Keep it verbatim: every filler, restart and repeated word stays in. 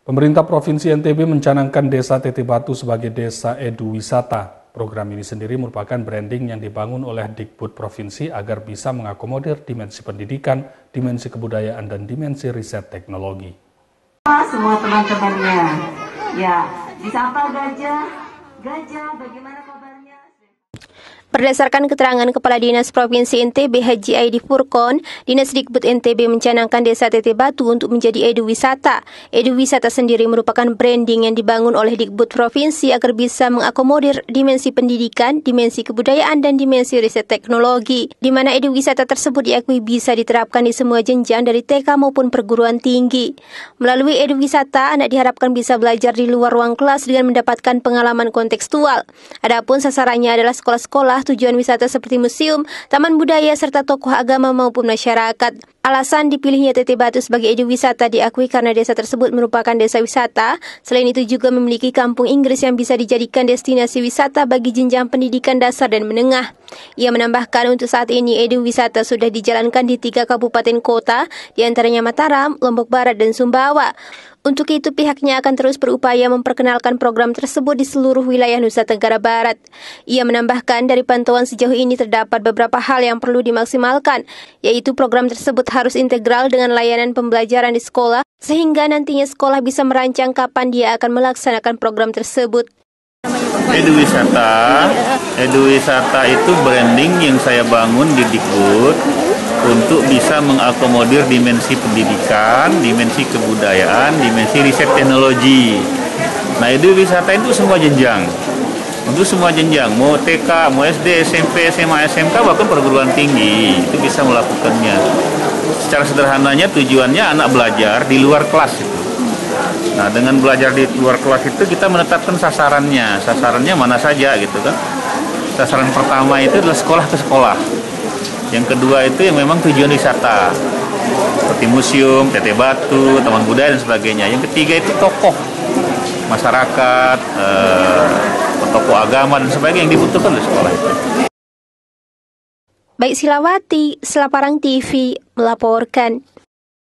Pemerintah Provinsi N T B mencanangkan Desa Teteh Batu sebagai Desa Edu Wisata. Program ini sendiri merupakan branding yang dibangun oleh Dikbud Provinsi agar bisa mengakomodir dimensi pendidikan, dimensi kebudayaan, dan dimensi riset teknologi. Semua teman-temannya, ya, disapa Gajah. Gajah, bagaimana kabarnya? Berdasarkan keterangan Kepala Dinas Provinsi N T B Haji Aidi Furkon, Dinas Dikbud N T B mencanangkan Desa Teteh Batu untuk menjadi Edu Wisata. Edu Wisata sendiri merupakan branding yang dibangun oleh Dikbud Provinsi agar bisa mengakomodir dimensi pendidikan, dimensi kebudayaan, dan dimensi riset teknologi, di mana Edu Wisata tersebut diakui bisa diterapkan di semua jenjang dari T K maupun perguruan tinggi. Melalui Edu Wisata, anak diharapkan bisa belajar di luar ruang kelas dengan mendapatkan pengalaman kontekstual. Adapun sasarannya adalah sekolah-sekolah tujuan wisata seperti museum, taman budaya, serta tokoh agama maupun masyarakat. Alasan dipilihnya Teteh Batu sebagai Edu Wisata diakui karena desa tersebut merupakan desa wisata. Selain itu juga memiliki kampung Inggris yang bisa dijadikan destinasi wisata bagi jenjang pendidikan dasar dan menengah. Ia menambahkan untuk saat ini Edu Wisata sudah dijalankan di tiga kabupaten kota, diantaranya Mataram, Lombok Barat, dan Sumbawa. Untuk itu pihaknya akan terus berupaya memperkenalkan program tersebut di seluruh wilayah Nusa Tenggara Barat. Ia menambahkan dari pantauan sejauh ini terdapat beberapa hal yang perlu dimaksimalkan, yaitu program tersebut harus integral dengan layanan pembelajaran di sekolah, sehingga nantinya sekolah bisa merancang kapan dia akan melaksanakan program tersebut. Edu Wisata, Edu Wisata itu branding yang saya bangun di Dikbud untuk bisa mengakomodir dimensi pendidikan, dimensi kebudayaan, dimensi riset teknologi. Nah, Edu Wisata itu semua jenjang, untuk semua jenjang, mau T K, mau S D, S M P, S M A, S M K, bahkan perguruan tinggi itu bisa melakukannya. Secara sederhananya tujuannya anak belajar di luar kelas itu. Nah, dengan belajar di luar kelas itu kita menetapkan sasarannya, sasarannya mana saja gitu kan. Sasaran pertama itu adalah sekolah ke sekolah. Yang kedua itu yang memang tujuan wisata, seperti museum, Teteh Batu, taman budaya, dan sebagainya. Yang ketiga itu tokoh masyarakat, eh, tokoh agama, dan sebagainya yang dibutuhkan oleh sekolah itu. Baik Silawati, Selaparang T V melaporkan.